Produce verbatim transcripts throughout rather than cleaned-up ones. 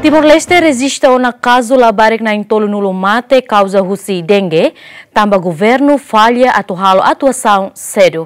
Timor-Leste resiste a um caso labarik na intolo nulo mate causa husi dengue, tamba governo falha atuhalo atuação cedo.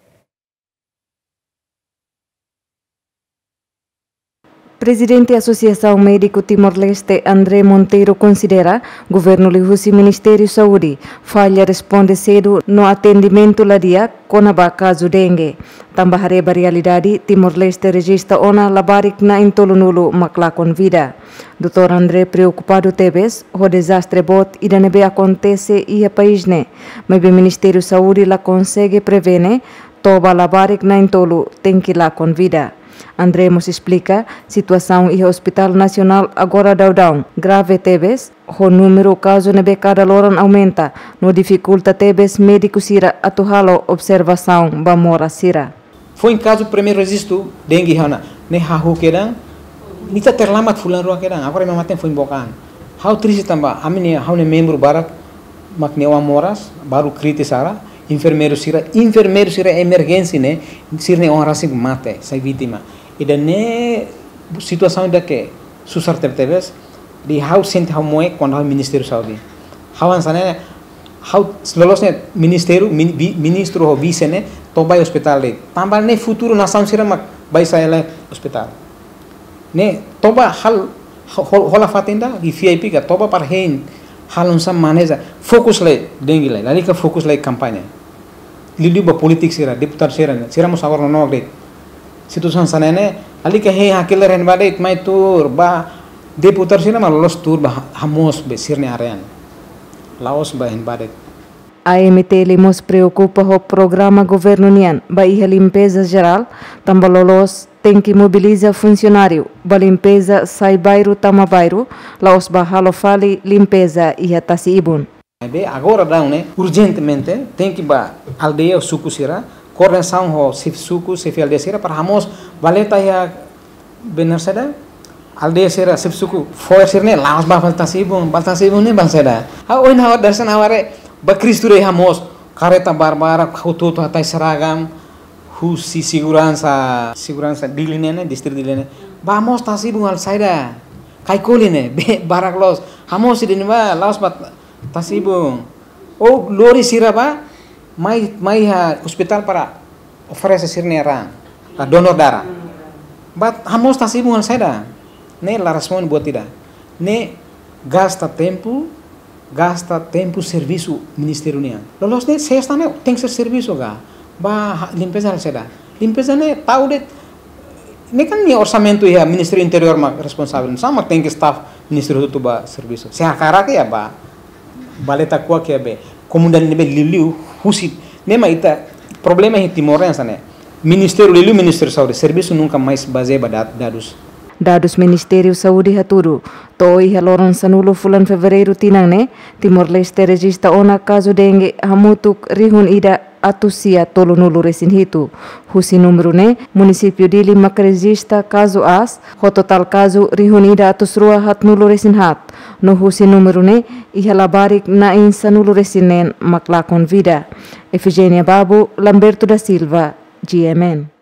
Presidente da Associação Médico Timor-Leste, André Monteiro, considera o governo e o Ministério da Saúde falha responde cedo no atendimento lá dia com a caso dengue. Tambah hareba realidade, Timor-Leste registra ona labarik na intolo nulo maklakon vida. doutor André preocupado tebes, o desastre bot e nebe acontece e a país ne, mas o Ministério da Saúde lá consegue prevenir toba labarik na intolo tem que lá com vida. André nos explica situação e o Hospital Nacional agora down grave tebes, o número de casos nebe cada loran aumenta, no dificulta tebes médico sira atuhalo observação bamora sira. Foi em caso primeiro registro dengue hana, ne hahu kedang, nita terlambat fulan ruang kedang, agora memang tem foi embocan. How triste tambah, amini how ne membro barak maknewa moras baru kritis ara. Enfermeiro sira, enfermeiro sira emergência né, sirne orang rasing mate, sai vítima. E dan ne situação da que susar tertebes di how sent how moe quando o Ministério Saúde. How ansane how lolosnya Ministério ministro ho vice ne tobai hospital le. Tambah ne futuro nação sira mak bai saya le hospital. Ne toba hal hola fatinda di V I P ka toba par hein halon sam maneja fokus le dengue le lali ka fokus le kampanye lili ba politik sira deputat sira sira mo sawar no de situação sanene ali ka he hakil ren bade mai tur ba deputat sira ma lolos tur ba hamos be sirne arean laos ba hen bade. A M T limos preocupa o programa governo nian ba iha limpeza geral tamba lolos tem que mobilizar funcionário ba limpeza sai bairro tama bairro laos ba halo fali limpeza iha tasi ibun. Agora dá né urgentemente tem que ba aldeia suku sira coordenação ho sif suku sif aldeia sira para hamos valeta ya benar sada aldeia sira sif suku for sirne laos ba tasi ibun ba tasi ibun ne bang sada ha oin ha darsan aware ba kristure hamos kareta barbara hutu hatai seragam husi segurança segurança diline distrito diline vamos tasi bungal saida kai koline be baraklos hamos sidin ba laos bat tasi bung oh lori siraba mai mai ha hospital para oferece sirne rang donor darah bat hamos tasi bungal saida ne la respon buat tidak ne gasta tempo gasta tempo serviço ministério nian lolos ne sexta ne tem que ser serviço ga ba limpeza seda limpeza ne tahu det ne kan ni orçamento ya ministério interior mak responsável sama tem que staff ministério itu ba serviço se akara ke ya ba baleta kwa ke be komunidade ne be liliu husit ne ma ita problema hi timorensa ne ministério liliu ministério saúde serviço nunca mais base ba dados dados Ministério Saúde haturu to iha loran sanulo fulan fevereiro tinang ne Timor-Leste registra ona caso dengue hamutuk rihun ida atusia tolo nulu resin hitu husi número ne município dili mak registra caso as ho total caso rihun ida atus rua hat nulu resin hat no husi número ne iha labarik na insa nulu resin nen maklakon vida. Efigenia Babu, Lamberto da Silva, G M N.